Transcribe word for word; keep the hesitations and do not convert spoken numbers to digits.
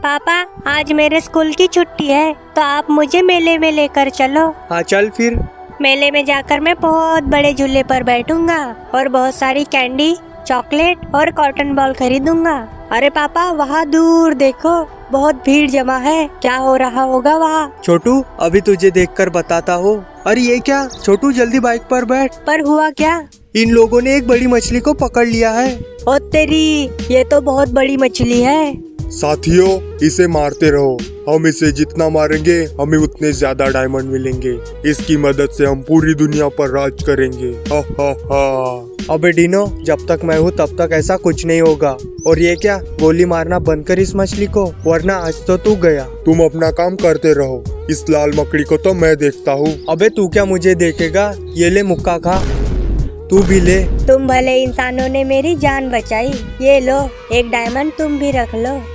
पापा आज मेरे स्कूल की छुट्टी है तो आप मुझे मेले में लेकर चलो। हाँ चल फिर। मेले में जाकर मैं बहुत बड़े झूले पर बैठूंगा और बहुत सारी कैंडी, चॉकलेट और कॉटन बॉल खरीदूंगा। अरे पापा वहाँ दूर देखो, बहुत भीड़ जमा है, क्या हो रहा होगा वहाँ? छोटू अभी तुझे देखकर बताता हूँ। अरे ये क्या? छोटू जल्दी बाइक पर बैठ। पर हुआ क्या? इन लोगों ने एक बड़ी मछली को पकड़ लिया है। ओ तेरी, ये तो बहुत बड़ी मछली है। साथियों इसे मारते रहो, हम इसे जितना मारेंगे हमें उतने ज्यादा डायमंड मिलेंगे। इसकी मदद से हम पूरी दुनिया पर राज करेंगे। हा हा हा। अबे डिनो, जब तक मैं हूँ तब तक ऐसा कुछ नहीं होगा। और ये क्या, गोली मारना बंद कर इस मछली को, वरना आज तो तू गया। तुम अपना काम करते रहो, इस लाल मकड़ी को तो मैं देखता हूँ। अबे तू क्या मुझे देखेगा? ये ले मुक्का खा, तू भी ले। तुम भले इंसानों ने मेरी जान बचाई, ये लो एक डायमंड तुम भी रख लो।